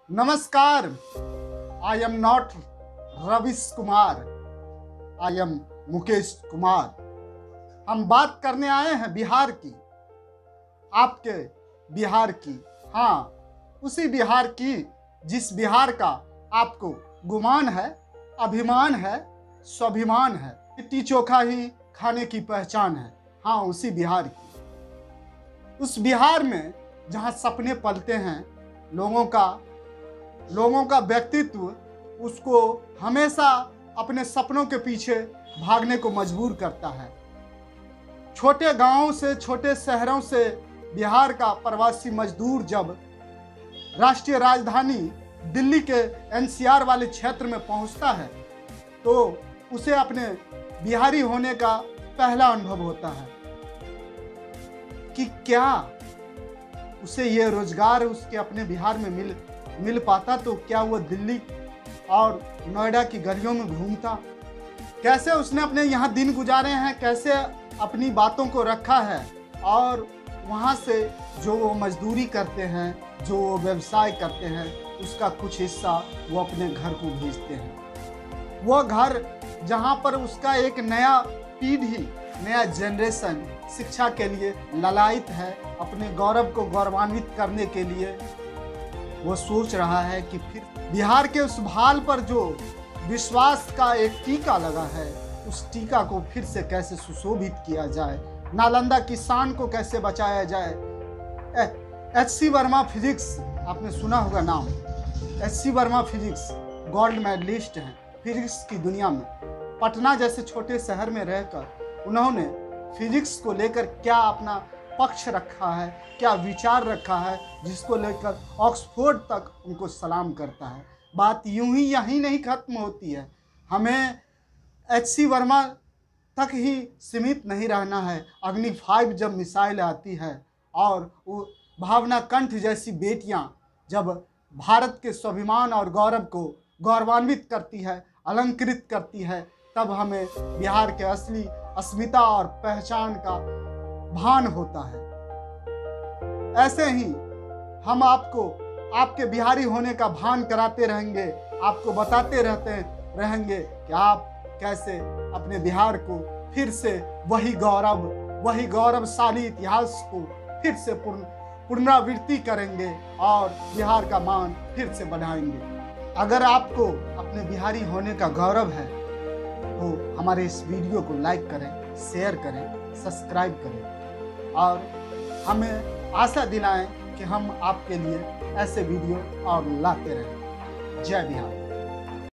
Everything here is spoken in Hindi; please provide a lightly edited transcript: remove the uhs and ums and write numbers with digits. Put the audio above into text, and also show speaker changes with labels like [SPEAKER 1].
[SPEAKER 1] नमस्कार, I am not Ravish Kumar, I am Mukesh Kumar. हम बात करने आए हैं बिहार की, आपके बिहार की। हाँ, उसी बिहार की जिस बिहार का आपको गुमान है, अभिमान है, स्वाभिमान है। लिट्टी चोखा ही खाने की पहचान है। हाँ, उसी बिहार की। उस बिहार में जहाँ सपने पलते हैं, लोगों का व्यक्तित्व उसको हमेशा अपने सपनों के पीछे भागने को मजबूर करता है। छोटे गांवों से, छोटे शहरों से बिहार का प्रवासी मजदूर जब राष्ट्रीय राजधानी दिल्ली के एनसीआर वाले क्षेत्र में पहुंचता है तो उसे अपने बिहारी होने का पहला अनुभव होता है कि क्या उसे ये रोजगार उसके अपने बिहार में मिल पाता तो क्या वो दिल्ली और नोएडा की गलियों में घूमता। कैसे उसने अपने यहाँ दिन गुजारे हैं, कैसे अपनी बातों को रखा है और वहाँ से जो वो मजदूरी करते हैं, जो वो व्यवसाय करते हैं, उसका कुछ हिस्सा वो अपने घर को भेजते हैं। वो घर जहाँ पर उसका एक नया पीढ़ी, नया जनरेशन शिक्षा के लिए ललायित है, अपने गौरव को गौरवान्वित करने के लिए वो सोच रहा है कि फिर बिहार के उस भाल पर जो विश्वास का एक टीका लगा है, उस टीका को फिर से कैसे सुशोभित किया जाए, नालंदा की शान को कैसे बचाया जाए। एच.सी. वर्मा फिजिक्स, आपने सुना होगा नाम। H C. Verma physics gold medalist हैं फिजिक्स की दुनिया में। पटना जैसे छोटे शहर में रहकर उन्होंने फिजिक्स को लेकर क्या अपना पक्ष रखा है, क्या विचार रखा है, जिसको लेकर ऑक्सफोर्ड तक उनको सलाम करता है। बात यूं ही यहीं नहीं खत्म होती है, हमें एच.सी. वर्मा तक ही सीमित नहीं रहना है। अग्नि 5 जब मिसाइल आती है और वो भावना कंठ जैसी बेटियां जब भारत के स्वाभिमान और गौरव को गौरवान्वित करती है, अलंकृत करती है, तब हमें बिहार के असली अस्मिता और पहचान का भान होता है। ऐसे ही हम आपको आपके बिहारी होने का भान कराते रहेंगे, आपको बताते रहेंगे कि आप कैसे अपने बिहार को फिर से वही गौरवशाली इतिहास को फिर से पुनरावृत्ति करेंगे और बिहार का मान फिर से बढ़ाएंगे। अगर आपको अपने बिहारी होने का गौरव है तो हमारे इस वीडियो को लाइक करें, शेयर करें, सब्सक्राइब करें और हमें आशा दिलाएं कि हम आपके लिए ऐसे वीडियो और लाते रहें। जय बिहार।